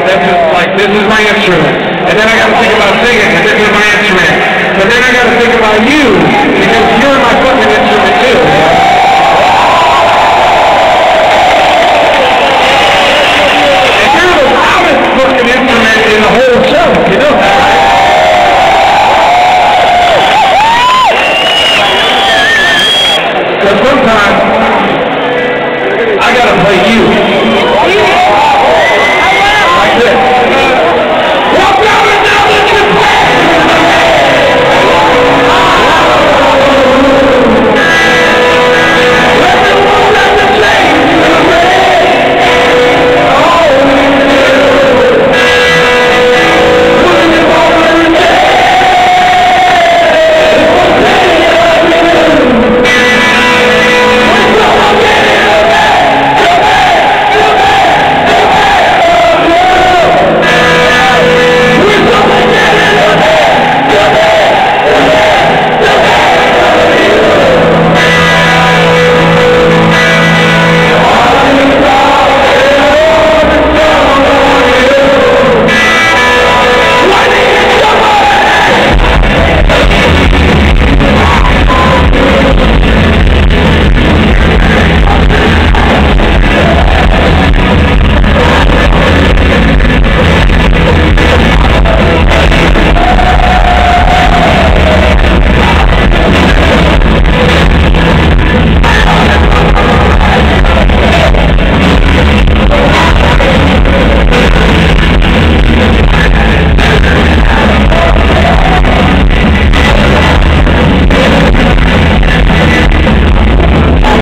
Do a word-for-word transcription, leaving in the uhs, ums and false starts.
this is like, this is my instrument. And then I got to think about singing, and this is my instrument. But then I got to think about you, because you're my fucking instrument too. And you're the loudest fucking instrument in the whole show. You know that, right? So sometimes I gotta play you.